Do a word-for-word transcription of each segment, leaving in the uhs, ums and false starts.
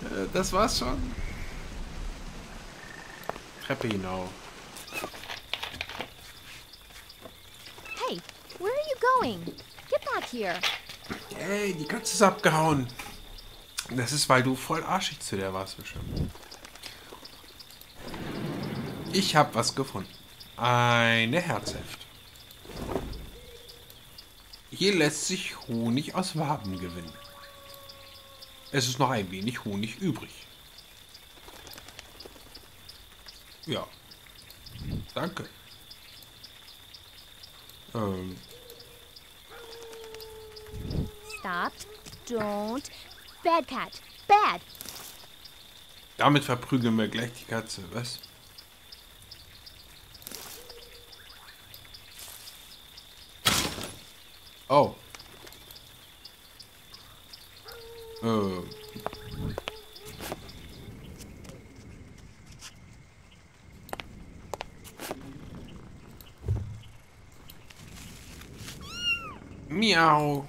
Äh, das war's schon. Treppe hinauf. Hey, where are you going? Get back here. Hey, die Katze ist abgehauen. Das ist, weil du voll arschig zu der warst bestimmt. Ich habe was gefunden. Eine Herzheft. Hier lässt sich Honig aus Waben gewinnen. Es ist noch ein wenig Honig übrig. Ja. Danke. Ähm. Stop. Don't. Bad cat. Bad. Damit verprügeln wir gleich die Katze, was? Oh. Äh. Miau.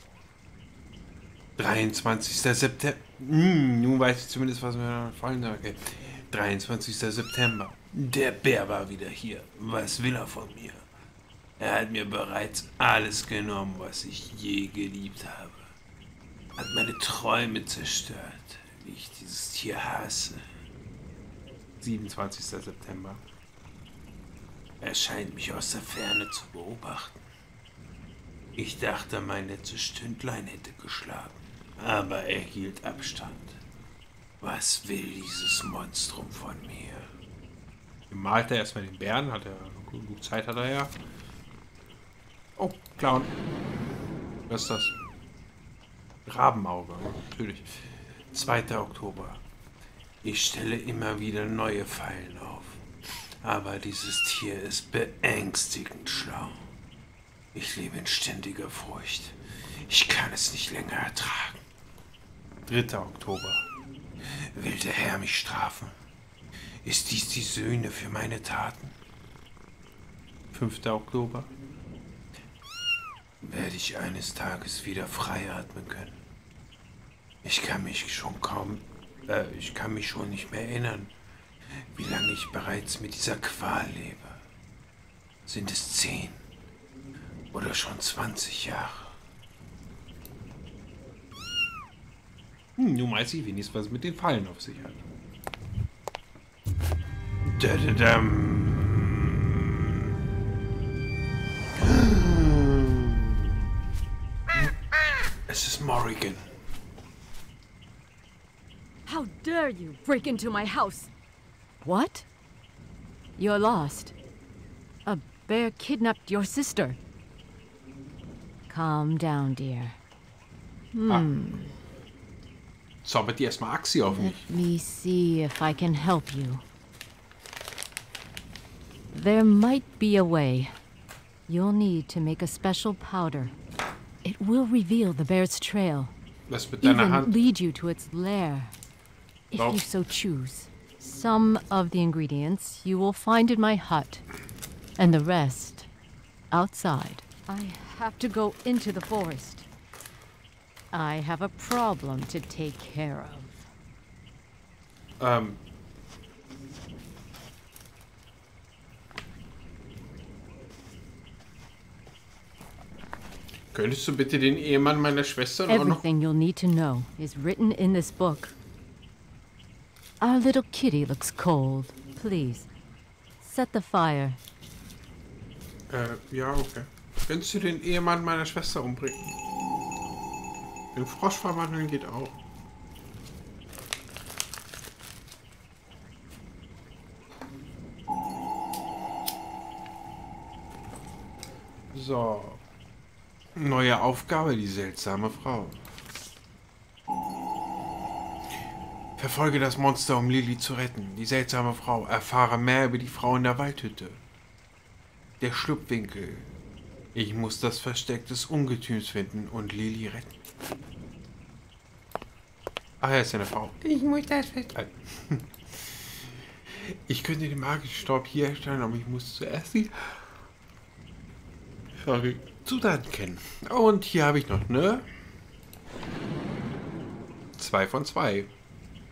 dreiundzwanzigster September. Hm, nun weiß ich zumindest, was mir fallen soll. Okay. dreiundzwanzigster September. Der Bär war wieder hier. Was will er von mir? Er hat mir bereits alles genommen, was ich je geliebt habe. Hat meine Träume zerstört, wie ich dieses Tier hasse. siebenundzwanzigster September. Er scheint mich aus der Ferne zu beobachten. Ich dachte, mein letztes Stündlein hätte geschlagen, aber er hielt Abstand. Was will dieses Monstrum von mir? Malt er erstmal den Bären, hat er genug Zeit, hat er ja. Oh, Clown. Was ist das? Rabenauge, natürlich. zweiter Oktober. Ich stelle immer wieder neue Fallen auf. Aber dieses Tier ist beängstigend schlau. Ich lebe in ständiger Furcht. Ich kann es nicht länger ertragen. dritter Oktober. Will der Herr mich strafen? Ist dies die Sühne für meine Taten? fünfter Oktober. Werde ich eines Tages wieder frei atmen können? Ich kann mich schon kaum, äh, ich kann mich schon nicht mehr erinnern, wie lange ich bereits mit dieser Qual lebe. Sind es zehn oder schon zwanzig Jahre? Hm, nun weiß ich wenigstens, was es mit den Fallen auf sich hat. Dadadam. Es ist Morrigan. How dare you break into my house? What? You're lost. A bear kidnapped your sister. Calm down, dear. Hmm. Ah. Zaubert die erstmal Axi auf mich. Let me see if I can help you. There might be a way. You'll need to make a special powder. It will reveal the bear's trail. Was mit deiner Even Hand? lead you to its lair, if Warum? you so choose. Some of the ingredients you will find in my hut, and the rest outside. I have to go into the forest. I have a problem to take care of. Ähm. Könntest du bitte den Ehemann meiner Schwester auch noch... Everything you'll need to know is written in this book. Our little kitty looks cold. Please, set the fire. Äh, ja, okay. Könntest du den Ehemann meiner Schwester umbringen? Den Frosch verwandeln geht auch. So. Neue Aufgabe, die seltsame Frau. Verfolge das Monster, um Lily zu retten. Die seltsame Frau. Erfahre mehr über die Frau in der Waldhütte. Der Schlupfwinkel. Ich muss das Versteck des Ungetüms finden und Lily retten. Ach, er ist ja eine Frau. Ich muss das Versteck. Ich könnte den magischen Staub hier herstellen, aber ich muss zuerst die Sorry. Zutaten kennen. Und hier habe ich noch, ne? Zwei von zwei.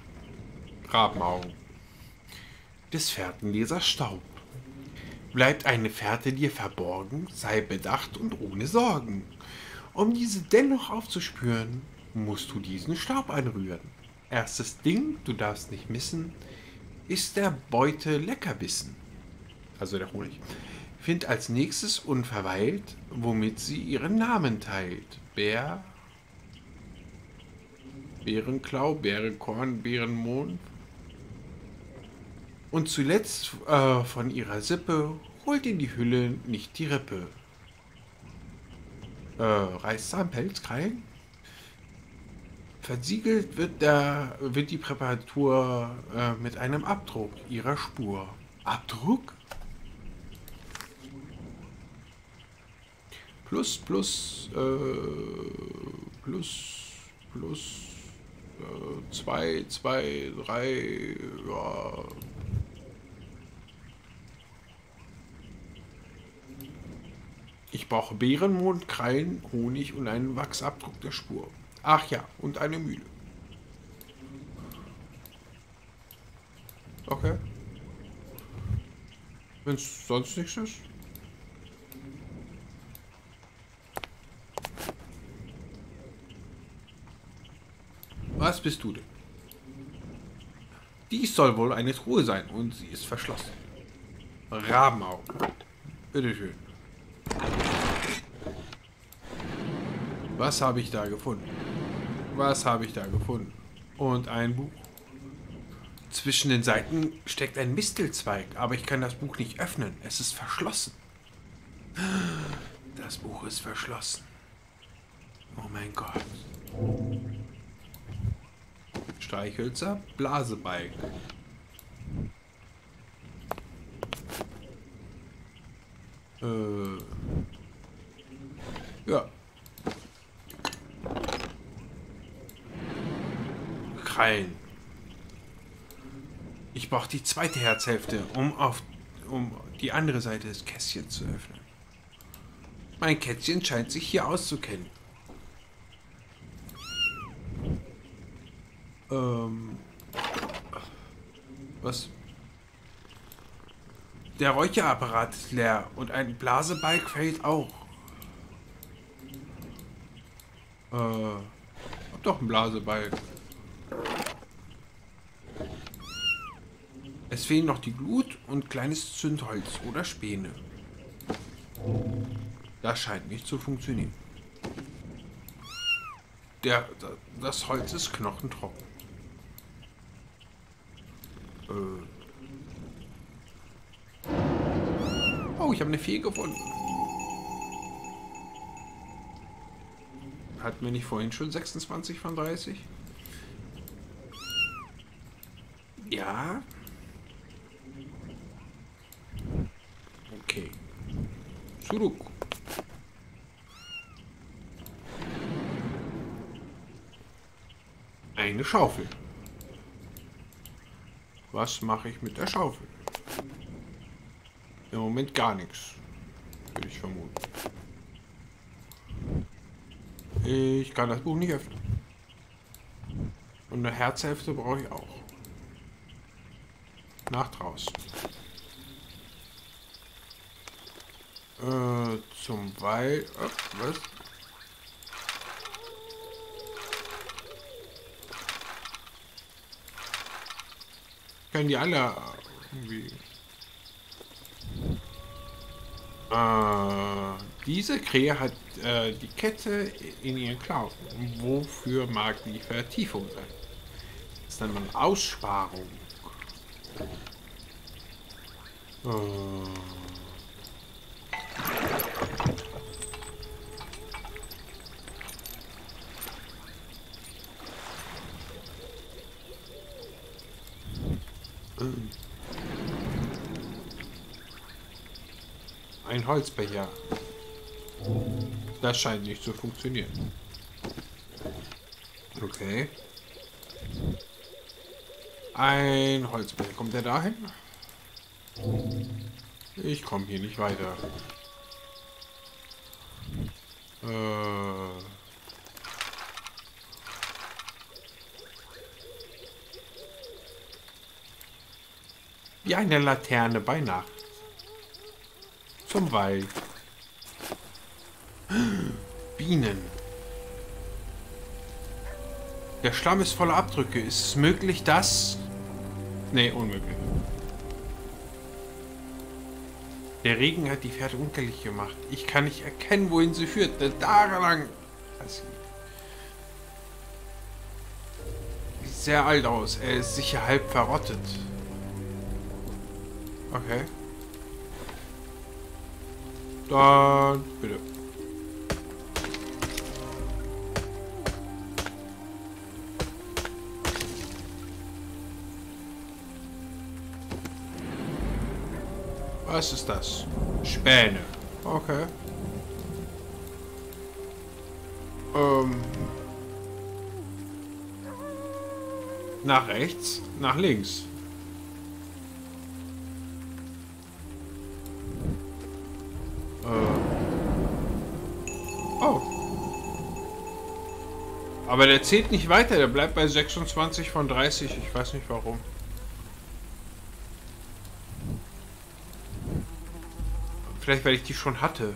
Rabenaugen. Des Fährtenlesers Staub. Bleibt eine Fährte dir verborgen, sei bedacht und ohne Sorgen. Um diese dennoch aufzuspüren, musst du diesen Staub anrühren. Erstes Ding, du darfst nicht missen, ist der Beute Leckerbissen. Also der Honig. Find als nächstes unverweilt, womit sie ihren Namen teilt. Bär, Bärenklau, Bärenkorn, Bärenmond. Und zuletzt äh, von ihrer Sippe holt in die Hülle nicht die Rippe. Äh, Reißzahn, Pelz, Krallen. Versiegelt wird, der, wird die Präparatur äh, mit einem Abdruck ihrer Spur. Abdruck? Plus, plus, äh, plus, plus, äh, zwei, zwei, drei, ja. Ich brauche Bärenmond, Krallen, Honig und einen Wachsabdruck der Spur. Ach ja, und eine Mühle. Okay. Wenn es sonst nichts ist. Was bist du denn? Dies soll wohl eine Truhe sein und sie ist verschlossen. Rabenaugen. Bitteschön. Was habe ich da gefunden? Was habe ich da gefunden? Und ein Buch. Zwischen den Seiten steckt ein Mistelzweig, aber ich kann das Buch nicht öffnen. Es ist verschlossen. Das Buch ist verschlossen. Oh mein Gott. Streichhölzer, Blasebalg. Äh. Ja. Krallen. Ich brauche die zweite Herzhälfte, um auf um die andere Seite des Kästchens zu öffnen. Mein Kätzchen scheint sich hier auszukennen. Ähm. Was? Der Räucherapparat ist leer und ein Blasebalg fehlt auch. Äh. Hab doch ein Blasebalg. Es fehlen noch die Glut und kleines Zündholz oder Späne. Das scheint nicht zu funktionieren. Der, das Holz ist knochentrocken. Äh. Oh, ich habe eine Fee gefunden. Hatten wir nicht vorhin schon sechsundzwanzig von dreißig? Ja. Okay. Zurück. Eine Schaufel. Was mache ich mit der Schaufel? Im Moment gar nichts, würde ich vermuten. Ich kann das Buch nicht öffnen. Und eine Herzhälfte brauche ich auch. Nach draußen. Äh, zum Wald. Oh, was? Können die alle irgendwie. Äh, diese Krähe hat äh, die Kette in ihren Klauen. Wofür mag die Vertiefung sein? Das ist dann eine Aussparung. Äh. Ein Holzbecher. Das scheint nicht zu funktionieren. Okay. Ein Holzbecher. Kommt der dahin? Ich komme hier nicht weiter. Äh... Wie eine Laterne bei Nacht. Zum Wald. Bienen. Der Schlamm ist voller Abdrücke. Ist es möglich, dass... Nee, unmöglich. Der Regen hat die Pferde unkenntlich gemacht. Ich kann nicht erkennen, wohin sie führt. Denn tagelang... Sieht sehr alt aus. Er ist sicher halb verrottet. Okay. Dann bitte. Was ist das? Späne. Okay. Ähm. Nach rechts, nach links. Oh. Aber der zählt nicht weiter, der bleibt bei sechsundzwanzig von dreißig. Ich weiß nicht warum. Vielleicht, weil ich die schon hatte.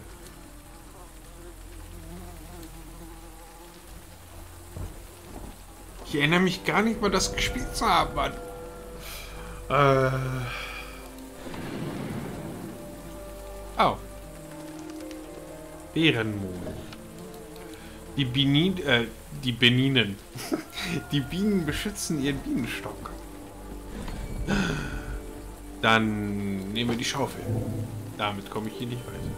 Ich erinnere mich gar nicht mal, das gespielt zu haben, Mann. Äh. Oh. Bärenmond. Die Benin, äh, die Beninen. Die Bienen beschützen ihren Bienenstock. Dann nehmen wir die Schaufel. Damit komme ich hier nicht weiter.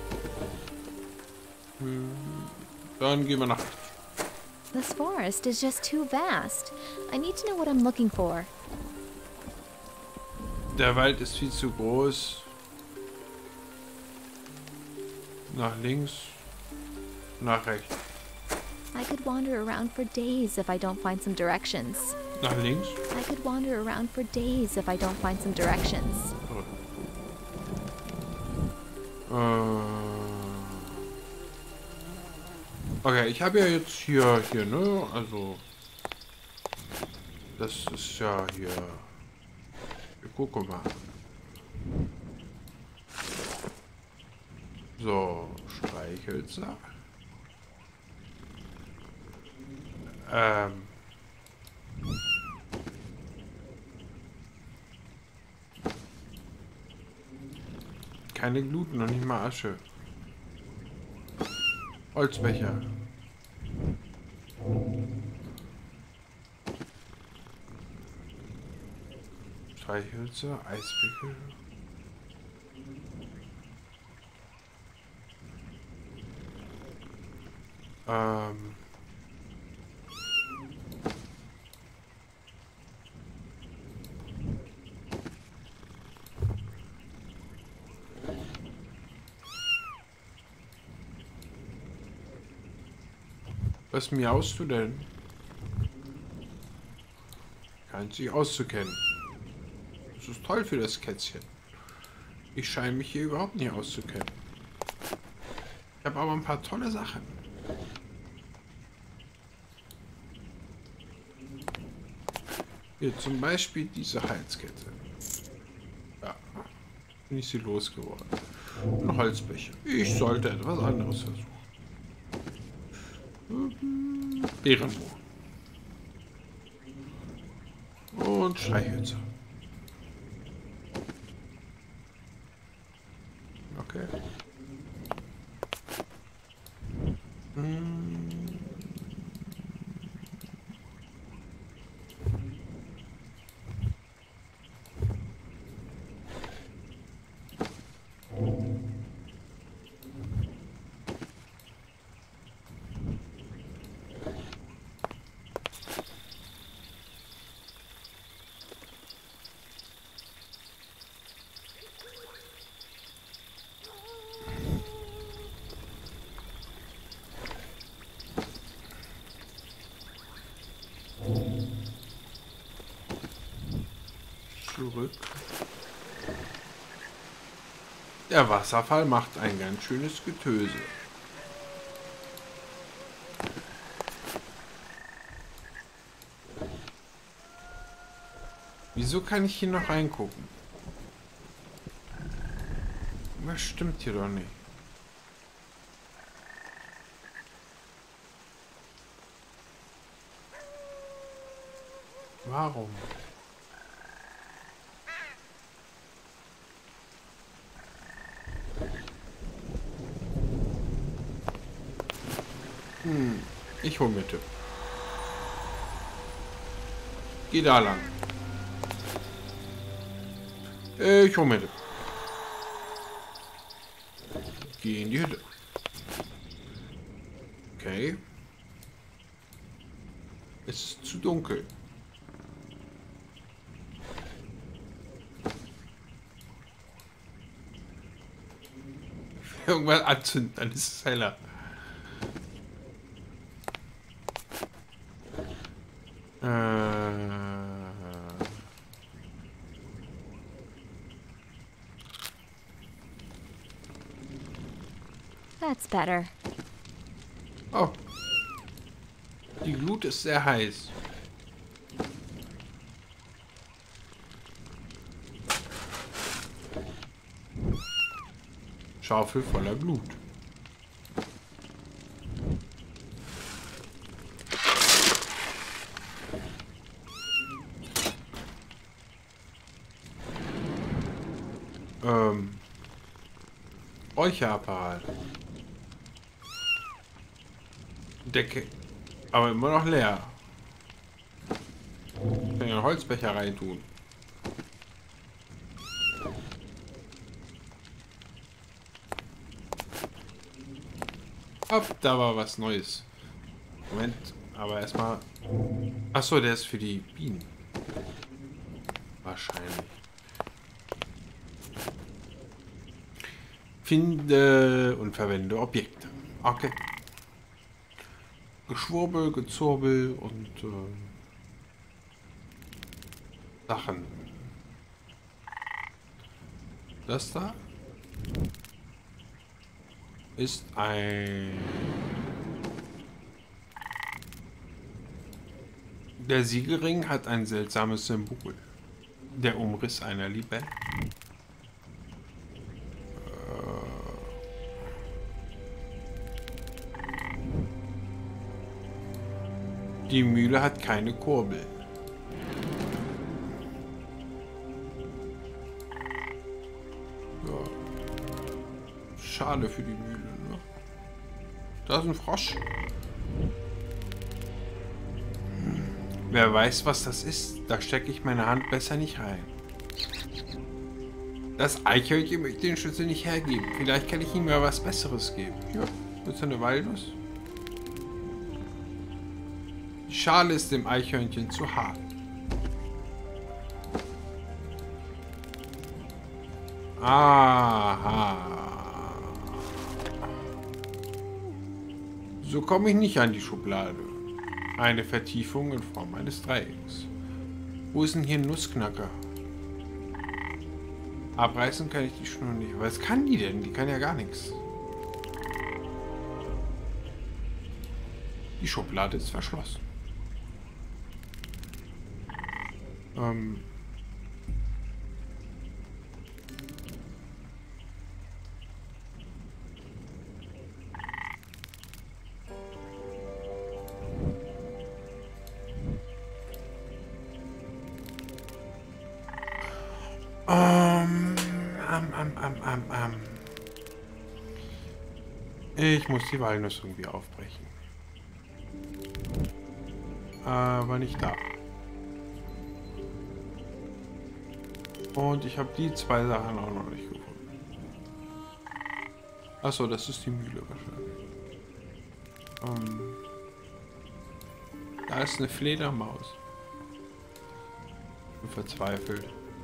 Hm. Dann gehen wir nach. This forest is just too vast. I need to know what I'm looking for. Der Wald ist viel zu groß. Nach links. Nach rechts. I could wander around for days if I don't find some directions. Nach links. I could wander around for days if I don't find some directions. Okay, ich habe ja jetzt hier, hier, ne? Also, das ist ja hier. Wir gucken mal. So, Streichhölzer. Ähm. Keine Gluten, noch nicht mal Asche. Holzbecher. Streichhölzer, Eispickel. Ähm. Was miaust du denn? Scheint sich auszukennen. Das ist toll für das Kätzchen. Ich scheine mich hier überhaupt nicht auszukennen. Ich habe aber ein paar tolle Sachen. Hier zum Beispiel diese Halskette. Ja, bin ich sie losgeworden. Ein Holzbecher. Ich sollte etwas anderes versuchen. Bärenmoor. Und Streichhölzer. Okay. Hm. Zurück. Der Wasserfall macht ein ganz schönes Getöse. Wieso kann ich hier noch reingucken? Irgendwas stimmt hier doch nicht. Warum? Hm, ich hol Mitte. Geh da lang. Ich hol Mitte. Geh in die Hütte. Okay. Es ist zu dunkel. Irgendwann anzünden, dann ist es heller. Äh. That's better. Oh. Die Glut ist sehr heiß. Schaufel voller Glut. Ähm. Räucherapparat. Decke. Aber immer noch leer. Ich kann ja einen Holzbecher reintun. Hopp, da war was Neues. Moment, aber erstmal. Achso, der ist für die Bienen. Wahrscheinlich. Finde und verwende Objekte. Okay. Geschwurbel, Gezurbel und äh, Sachen. Das da ist ein... Der Siegelring hat ein seltsames Symbol. Der Umriss einer Libelle. Die Mühle hat keine Kurbel. Ja. Schade für die Mühle, ne? Da ist ein Frosch. Hm. Wer weiß, was das ist. Da stecke ich meine Hand besser nicht rein. Das Eichhörnchen möchte den Schlüssel nicht hergeben. Vielleicht kann ich ihm ja was Besseres geben. Ja, willst du eine Walnuss? Die Schale ist dem Eichhörnchen zu hart. Aha. So komme ich nicht an die Schublade. Eine Vertiefung in Form eines Dreiecks. Wo ist denn hier ein Nussknacker? Abreißen kann ich die Schnur nicht. Was kann die denn? Die kann ja gar nichts. Die Schublade ist verschlossen. Ähm. Ähm, ähm, ähm, ähm, ähm, ähm. Ich muss die Walnuss irgendwie aufbrechen. Aber nicht da. Und ich habe die zwei Sachen auch noch nicht gefunden. Achso, das ist die Mühle wahrscheinlich. Ähm, da ist eine Fledermaus. Ich bin verzweifelt.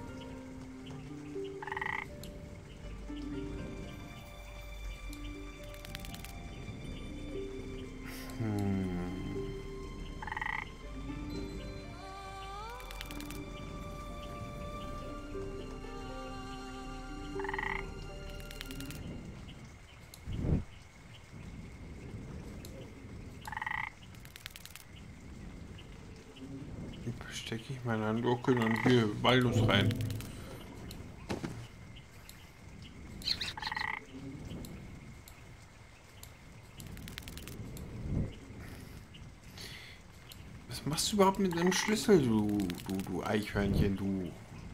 Hm. Stecke ich meine Handgurkel und hier Walnuss rein. du überhaupt mit einem Schlüssel, du, du, du Eichhörnchen, du?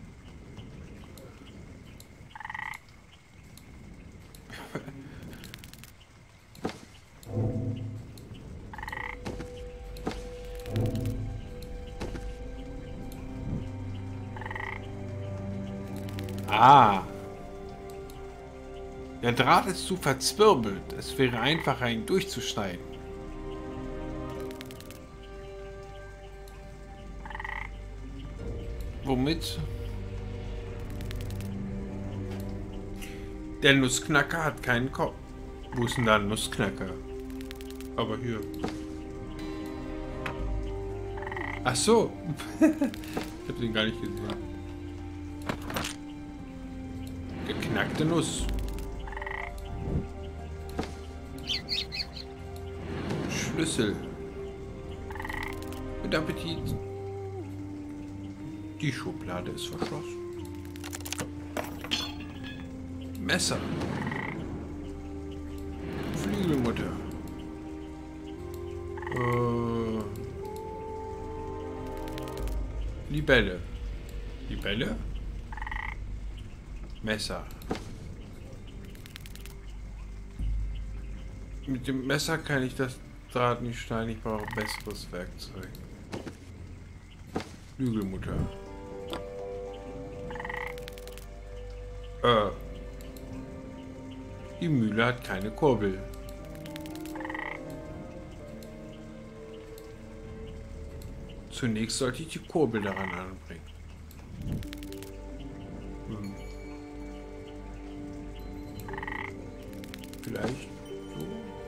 Ah. Der Draht ist zu verzwirbelt. Es wäre einfacher, ihn durchzuschneiden. Womit? Der Nussknacker hat keinen Kopf. Wo ist denn da ein Nussknacker? Aber hier. Ach so. Ich hab den gar nicht gesehen. Geknackte Nuss. Schlüssel. Mit Appetit. Die Schublade ist verschlossen. Messer. Flügelmutter. Äh. Libelle. Libelle? Messer. Mit dem Messer kann ich das Draht nicht schneiden. Ich brauche besseres Werkzeug. Flügelmutter. Äh. Die Mühle hat keine Kurbel. Zunächst sollte ich die Kurbel daran anbringen. Hm. Vielleicht so.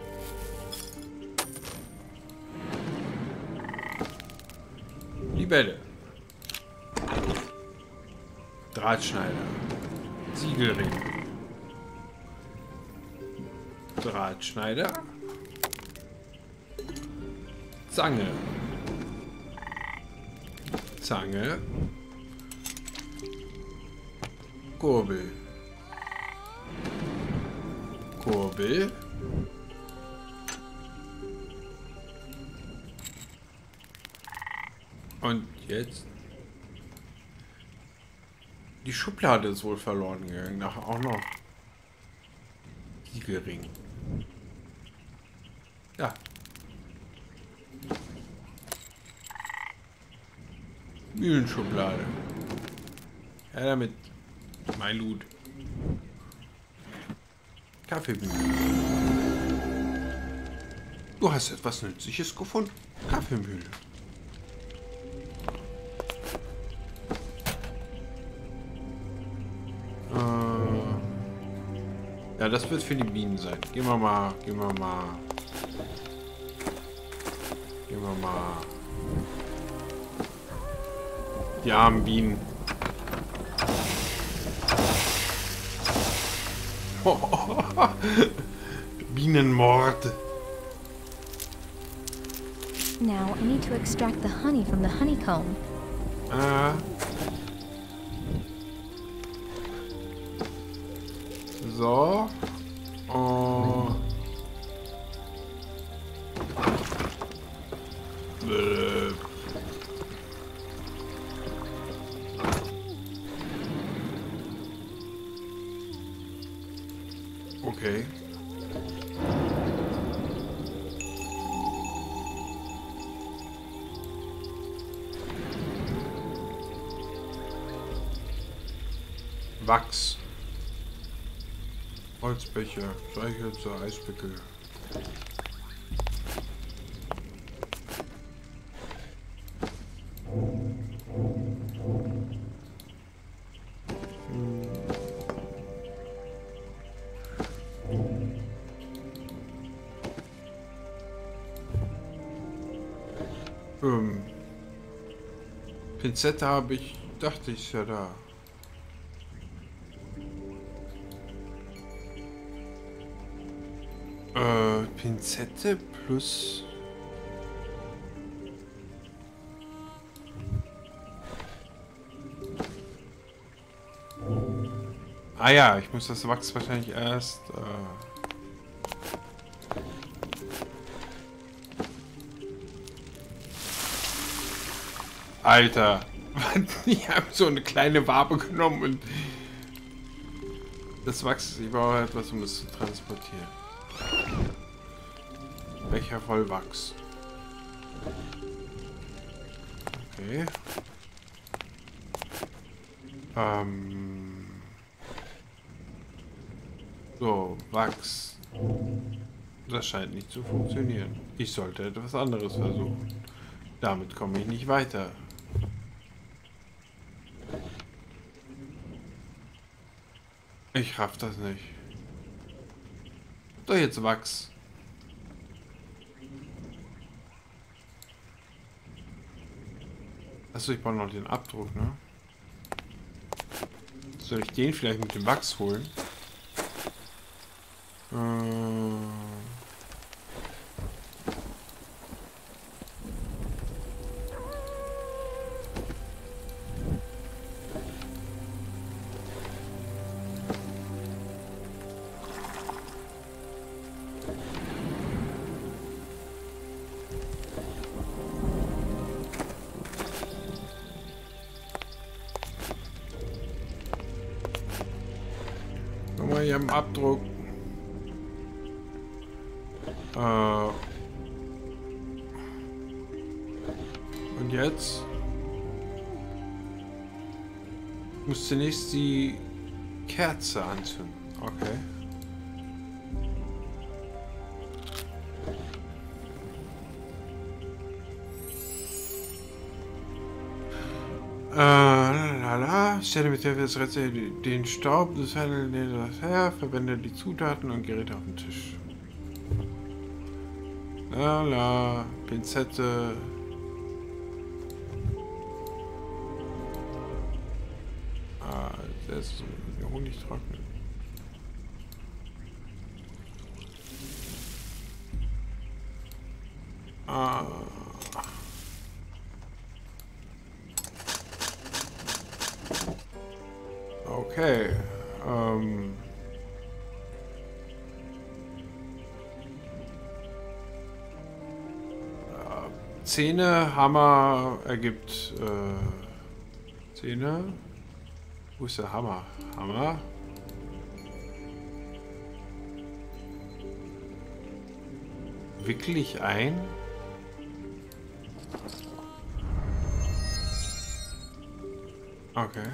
Libelle. Drahtschneider. Siegelring. Drahtschneider. Zange. Zange. Kurbel. Kurbel. Und jetzt? Die Schublade ist wohl verloren gegangen. Nachher auch noch. Siegelring. Ja. Mühlenschublade. Ja, damit. Mein Loot. Kaffeemühle. Du hast etwas Nützliches gefunden. Kaffeemühle. Äh. Ja, das wird für die Bienen sein. Gehen wir mal. Gehen wir mal. Gehen wir mal. Die armen Bienen. Bienenmord. Now I need to extract the honey from the honeycomb. Ah. So. Oh. Bäh. Okay. Wachs. Holzbecher, Streichhölzer, Eispickel. Ähm, Pinzette habe ich, dachte ich, ist ja da. Äh, Pinzette plus... Ah ja, ich muss das Wachs wahrscheinlich erst... Äh Alter. Ich habe so eine kleine Wabe genommen und das Wachs. Ich brauche etwas, um es zu transportieren. Becher voll Wachs. Okay. Ähm. So, Wachs. Das scheint nicht zu funktionieren. Ich sollte etwas anderes versuchen. Damit komme ich nicht weiter. Ich raff das nicht. Doch jetzt Wachs. Achso, ich brauche noch den Abdruck, ne? Soll ich den vielleicht mit dem Wachs holen? Äh... Hier am Abdruck. Äh Und jetzt muss zunächst die Kerze anzünden. Okay. Äh, lala. Stelle mit Hilfe des Rätsels den Staub des Handels her, verwende die Zutaten und Geräte auf dem Tisch. Lala. Pinzette. Ah, der ist so Honig trocknen. Ah. Okay, ähm... Zähne, Hammer ergibt, äh... Zähne? Wo ist der Hammer? Hammer? Wickel ich ein? Okay.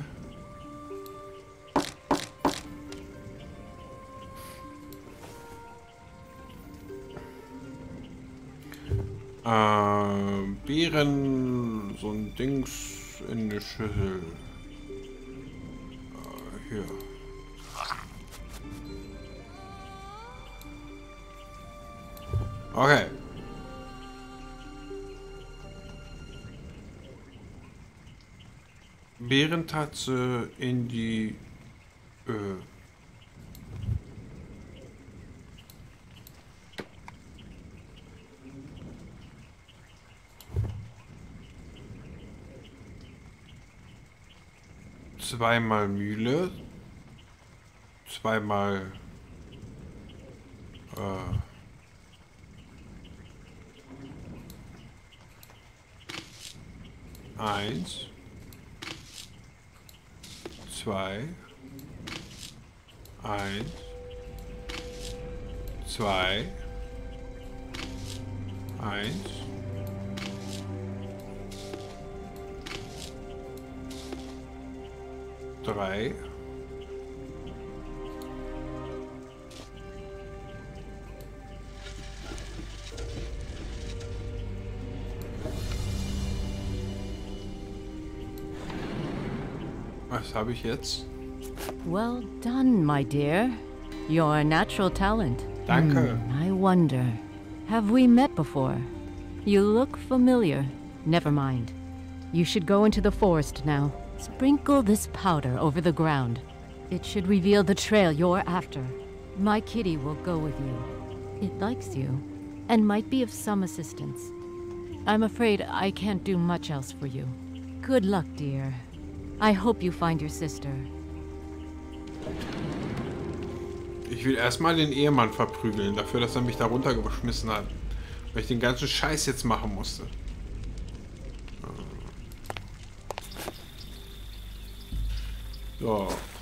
Äh, Beeren, so ein Dings in eine Schüssel. Äh, hier. Okay. Beerentatze in die äh, zweimal Mühle, zweimal äh, eins, zwei, eins, zwei, eins. Drei. Was habe ich jetzt? Well done, my dear. You're a natural talent. Danke. Hmm, I wonder, have we met before? You look familiar. Never mind. You should go into the forest now. Sprinkle this powder over the ground. It should reveal the trail you're after. My kitty will go with you. It likes you, and might be of some assistance. I'm afraid I can't do much else for you. Good luck, dear. I hope you find your sister. Ich will erstmal den Ehemann verprügeln, dafür, dass er mich da runtergeschmissen hat. Weil ich den ganzen Scheiß jetzt machen musste. So.